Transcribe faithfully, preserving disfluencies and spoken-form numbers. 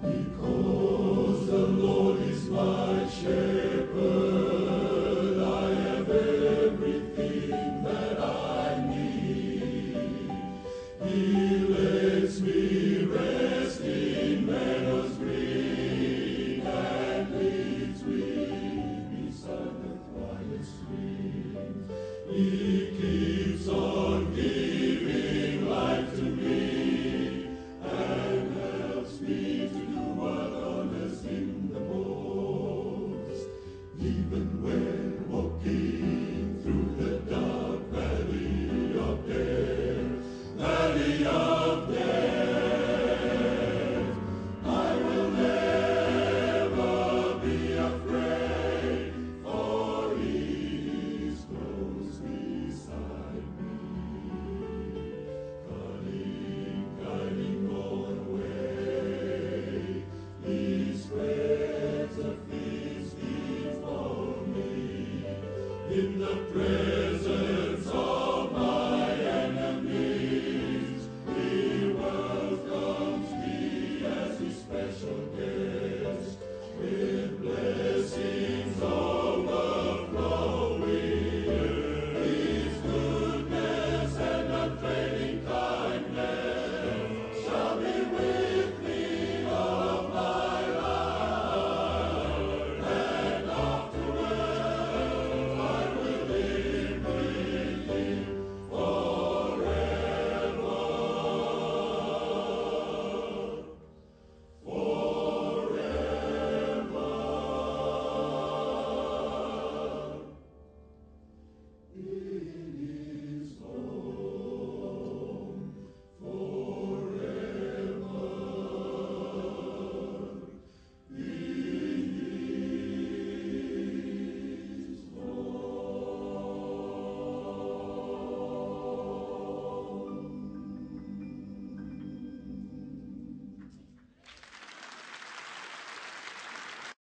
Because the Lord is my shepherd, I have everything that I need. He lets me rest in meadows green and leads me beside the quiet stream. He keeps on giving life to me and helps me to do what honors Him the most. Even when walking through the dark valley of death, valley of death, I will never be afraid, for He is close beside me, guiding, guiding all the way. He spreads a feast before me in the presence